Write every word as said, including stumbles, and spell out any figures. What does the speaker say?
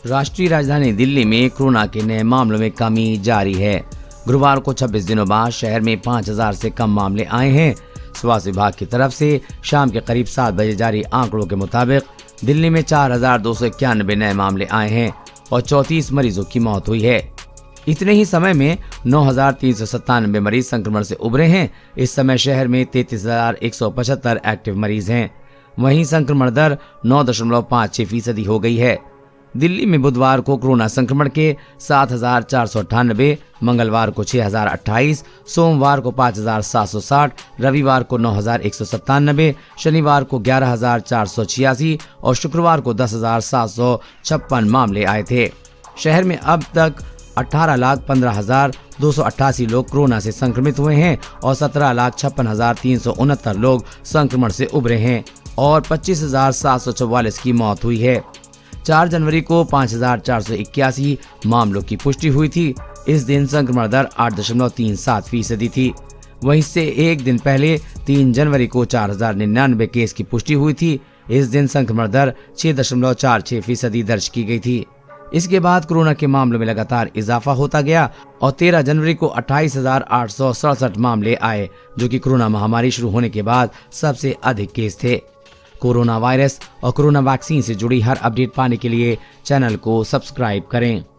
राष्ट्रीय राजधानी दिल्ली में कोरोना के नए मामलों में कमी जारी है। गुरुवार को छब्बीस दिनों बाद शहर में पाँच हज़ार से कम मामले आए हैं। स्वास्थ्य विभाग की तरफ से शाम के करीब सात बजे जारी आंकड़ों के मुताबिक दिल्ली में चार हजार दो सौ इक्यानबे नए मामले आए हैं और चौंतीस मरीजों की मौत हुई है। इतने ही समय में नौ हजार तीन सौ सत्तानबे मरीज संक्रमण से उभरे हैं। इस समय शहर में तैतीस हजार एक सौ पचहत्तर एक्टिव मरीज हैं। वहीं संक्रमण दर नौ दशमलव पाँच छह फीसदी हो गई है। दिल्ली में बुधवार को कोरोना संक्रमण के सात हजार चार सौ अट्ठानबे, मंगलवार को छह हजार अट्ठाईस, सोमवार को पाँच हजार सात सौ साठ, रविवार को नौ हजार एक सौ सत्तानबे, शनिवार को ग्यारह हजार चार सौ छियासी और शुक्रवार को दस हजार सात सौ छप्पन मामले आए थे। शहर में अब तक अठारह लाख पंद्रह हजार दो सौ अट्ठासी लोग कोरोना से संक्रमित हुए हैं और सत्रह लाख छप्पन हजार तीन सौ उनहत्तर लोग संक्रमण से उभरे हैं और पच्चीस हजार सात सौ चौवालीस की मौत हुई है। चार जनवरी को पाँच हजार चार सौ इक्यासी मामलों की पुष्टि हुई थी। इस दिन संक्रमण दर आठ दशमलव तीन सात फीसदी थी। वहीं से एक दिन पहले तीन जनवरी को चार हजार निन्यानवे केस की पुष्टि हुई थी। इस दिन संक्रमण दर छह दशमलव चार छह फीसदी दर्ज की गई थी। इसके बाद कोरोना के मामलों में लगातार इजाफा होता गया और तेरह जनवरी को अट्ठाईस हजार आठ सौ सड़सठ मामले आए, जो कि कोरोना महामारी शुरू होने के बाद सबसे अधिक केस थे। कोरोना वायरस और कोरोना वैक्सीन से जुड़ी हर अपडेट पाने के लिए चैनल को सब्सक्राइब करें।